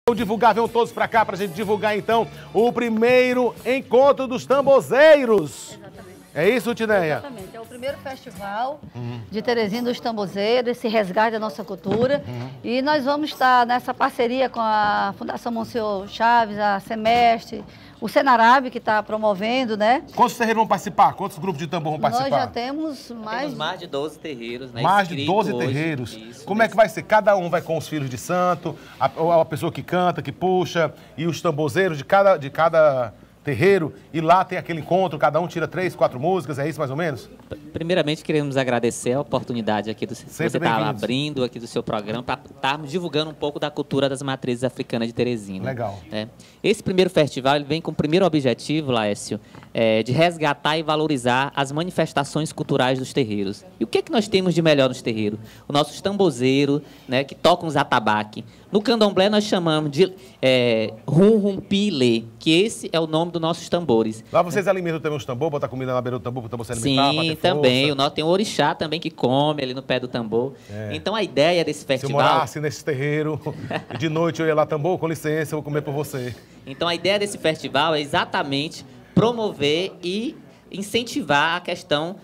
Vamos divulgar, venham todos pra cá pra gente divulgar então o primeiro encontro dos tambozeiros. Exatamente. É isso, Tineia? Exatamente, é o primeiro festival de Terezinha dos Tambozeiros, esse resgate da nossa cultura. E nós vamos estar nessa parceria com a Fundação Monsenhor Chaves, a Semestre, o Senarab, que está promovendo, né? Quantos terreiros vão participar? Quantos grupos de tambor vão participar? Nós já temos mais de 12 terreiros, né? Mais de 12 terreiros. Isso, como é que vai ser? Cada um vai com os filhos de santo, a pessoa que canta, que puxa, e os tambozeiros de cada terreiro, e lá tem aquele encontro, cada um tira 3, 4 músicas, é isso mais ou menos? Primeiramente, queremos agradecer a oportunidade aqui você estar abrindo aqui do seu programa para estarmos divulgando um pouco da cultura das matrizes africanas de Teresina. Legal. Esse primeiro festival ele vem com o primeiro objetivo, Laércio, de resgatar e valorizar as manifestações culturais dos terreiros. E o que é que nós temos de melhor nos terreiros? Os nossos tambozeiros, né, que tocam os atabaque. No candomblé nós chamamos de rum-rum-pi-lê, que esse é o nome dos nossos tambores. Lá vocês alimentam também os tambores, botam comida na beira do tambor para o tambor se alimentar? Sim, também. Tem o orixá também que come ali no pé do tambor. Então a ideia desse festival... Se eu morasse nesse terreiro, de noite eu ia lá, tambor, com licença, eu vou comer por você. Então a ideia desse festival é exatamente promover e incentivar a questão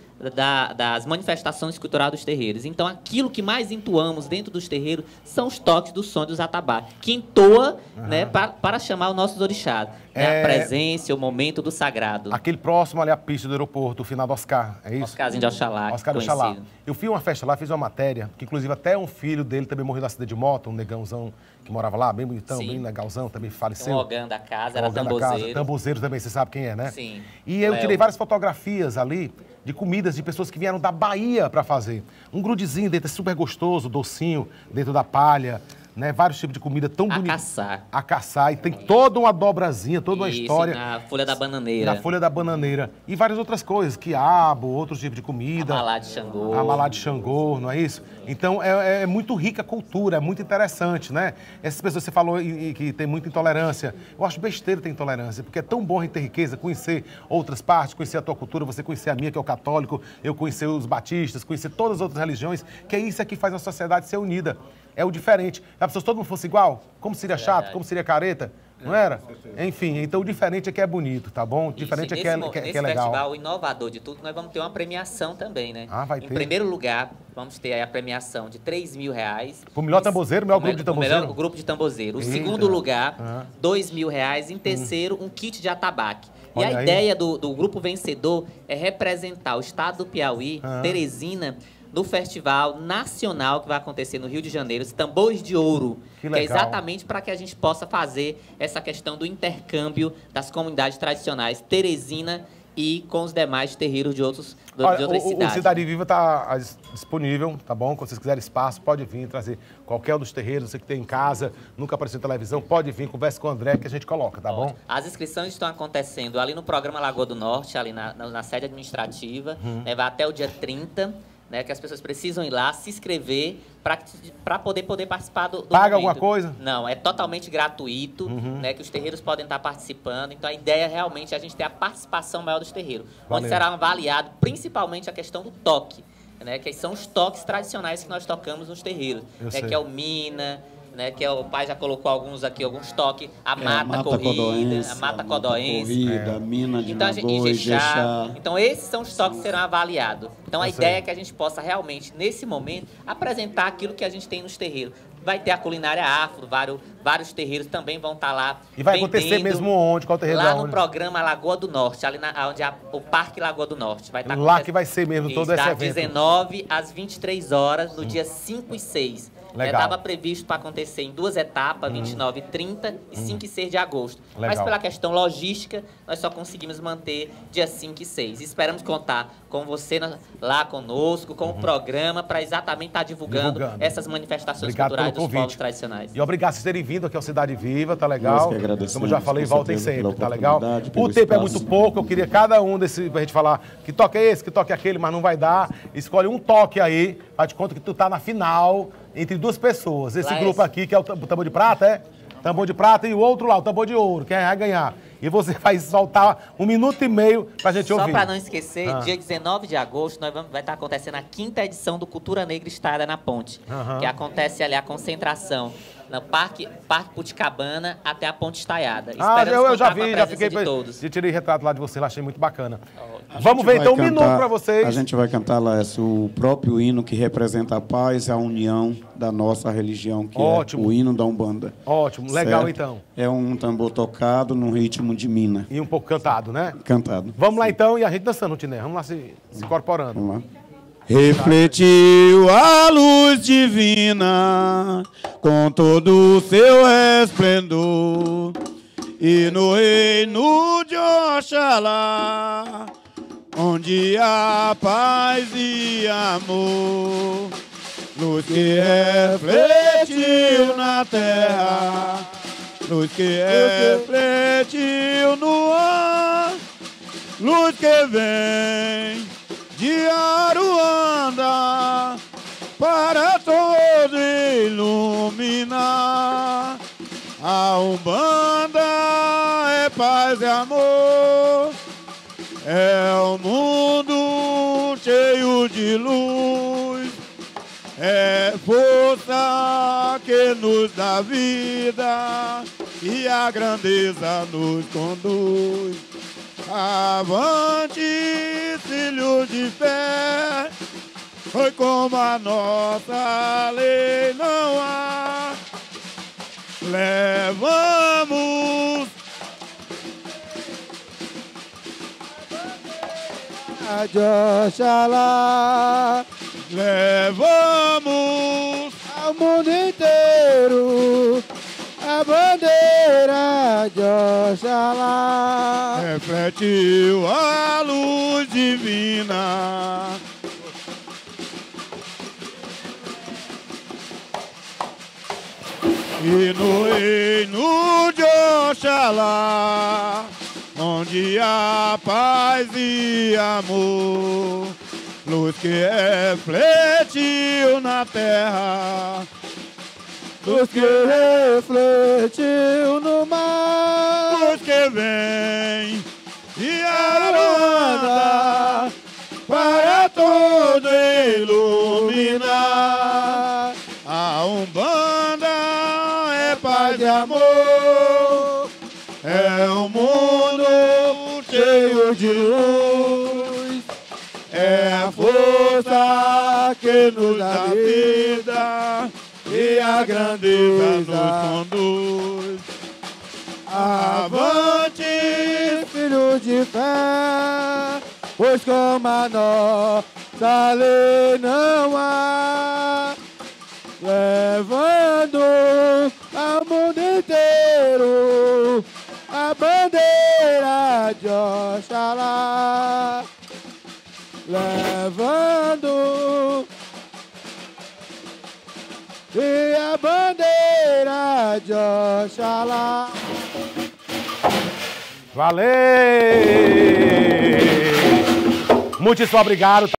das manifestações culturais dos terreiros. Então, aquilo que mais entoamos dentro dos terreiros são os toques do som dos atabaques, que entoa né, para chamar os nossos orixás. Né, a presença, o momento do sagrado. Aquele próximo ali, a pista do aeroporto, o final do Oscar, é isso? Oscarzinho de Oxalá. Oscar de Oxalá. Eu fui a uma festa lá, fiz uma matéria, que inclusive até um filho dele também morreu no acidente de moto, um negãozão que morava lá, bem bonitão, bem legalzão, também faleceu. O Ogã da casa, era tambozeiro. Tambozeiro também, você sabe quem é, né? Sim. E eu tirei várias fotografias ali de comidas de pessoas que vieram da Bahia para fazer. Um grudezinho dentro, super gostoso, docinho, dentro da palha, né? Vários tipos de comida tão bonitos. A caçar. E tem toda uma dobrazinha, toda uma história. Na folha da bananeira. Na folha da bananeira. E várias outras coisas, quiabo, outros tipos de comida. Amalá de Xangô. Amalá de Xangô, não é isso? Então, é muito rica a cultura, é muito interessante, né? Essas pessoas, você falou que tem muita intolerância. Eu acho besteira ter intolerância, porque é tão bom a gente ter riqueza, conhecer outras partes, conhecer a tua cultura, você conhecer a minha, que é o católico, eu conhecer os batistas, conhecer todas as outras religiões, que é isso que faz a sociedade ser unida. É o diferente. Se todo mundo fosse igual, como seria chato, como seria careta, não era? Enfim, então o diferente é que é bonito, tá bom? O diferente é que é legal. Nesse festival, o inovador de tudo, nós vamos ter uma premiação também, né? Vai ter. Em primeiro lugar, vamos ter aí a premiação de R$3.000. Pro melhor tambozeiro, o melhor grupo de tambozeiro? O melhor grupo de tambozeiro. O segundo lugar, R$2.000. Em terceiro, um kit de atabaque. E a ideia do grupo vencedor é representar o estado do Piauí, Teresina, no festival nacional que vai acontecer no Rio de Janeiro, os Tambores de Ouro, que é exatamente para que a gente possa fazer essa questão do intercâmbio das comunidades tradicionais Teresina e com os demais terreiros de outras cidades. O Cidade Viva está disponível, tá bom? Quando vocês quiserem espaço, pode vir trazer qualquer um dos terreiros, você que tem em casa, nunca apareceu na televisão, pode vir, converse com o André que a gente coloca, tá bom? As inscrições estão acontecendo ali no programa Lagoa do Norte, ali na sede administrativa, né, vai até o dia 30. Né, que as pessoas precisam ir lá, se inscrever para poder participar do Paga momento. alguma coisa? Não, é totalmente gratuito, né, que os terreiros podem estar participando. Então, a ideia realmente é a gente ter a participação maior dos terreiros, onde será avaliado principalmente a questão do toque, né, que são os toques tradicionais que nós tocamos nos terreiros, que é o mina, né, que o pai já colocou alguns toques, a mata corrida, a mata codoense, a mina de então, Nagô, Ijexá. Então, esses são os toques que serão avaliados. Então, a ideia é que a gente possa realmente, nesse momento, apresentar aquilo que a gente tem nos terreiros. Vai ter a culinária afro, vários terreiros também vão estar lá. E vai acontecer mesmo onde? Qual terreiro? Lá no programa Lagoa do Norte, ali onde o Parque Lagoa do Norte. Vai estar lá que vai ser mesmo todo esse evento. Das 19 às 23 horas, no dia 5 e 6. Estava previsto para acontecer em 2 etapas, 29 e 30 e 5 e 6 de agosto. Mas pela questão logística, nós só conseguimos manter dia 5 e 6. Esperamos contar com você lá conosco, com o programa, para exatamente estar divulgando essas manifestações culturais dos povos tradicionais. E obrigado por terem vindo aqui ao Cidade Viva, tá legal? Como já falei, voltem sempre, tá legal? O tempo é muito pouco, eu queria cada um desse, pra gente falar que toque é esse, que toque é aquele, mas não vai dar. Escolhe um toque aí, faz de conta que tu tá na final entre 2 pessoas. Esse grupo aqui, que é o tambor de prata, é? Tambor de prata, e o outro lá, o tambor de ouro, quem vai ganhar. E você vai soltar 1 minuto e meio pra gente ouvir. Só para não esquecer, dia 19 de agosto, vai estar acontecendo a 5ª edição do Cultura Negra Estrada na Ponte, que acontece ali a concentração no Parque Puticabana até a Ponte Estaiada. Eu já vi, já fiquei... todos. E tirei retrato lá de você, lá achei muito bacana. Vamos ver então um minuto para vocês. A gente vai cantar, Laércio, o próprio hino que representa a paz e a união da nossa religião, que Ótimo. É o hino da Umbanda. Ótimo, legal certo? então. É um tambor tocado num ritmo de mina. E um pouco cantado, né? Cantado. Vamos lá então, e a gente dançando, Tiné. Vamos lá se incorporando. Vamos lá. Refletiu a luz divina com todo o seu esplendor, e no reino de Oxalá, onde há paz e amor, luz que refletiu na terra, luz que refletiu no ar, luz que vem de Aruanda para todos iluminar. A Umbanda é paz e amor, é um mundo cheio de luz, é força que nos dá vida e a grandeza nos conduz. Avante, filhos de fé, foi como a nossa lei não há. Levamos a de Oxalá, levamos ao mundo inteiro a bandeira de Oxalá. Refletiu a luz divina. E no reino de Oxalá, onde há paz e amor, luz que refletiu na terra, luz que refletiu no mar, luz que vem de Aruanda para todo iluminar. A Umbanda é paz e amor, é um mundo cheio de luz, é a força que nos dá vida e a grandeza nos conduz. Avante, filho de fé, pois como a nossa lei não há, levando ao mundo inteiro a bandeira de Oxalá, levando e a bandeira de Oxalá. Valeu! Muitíssimo obrigado.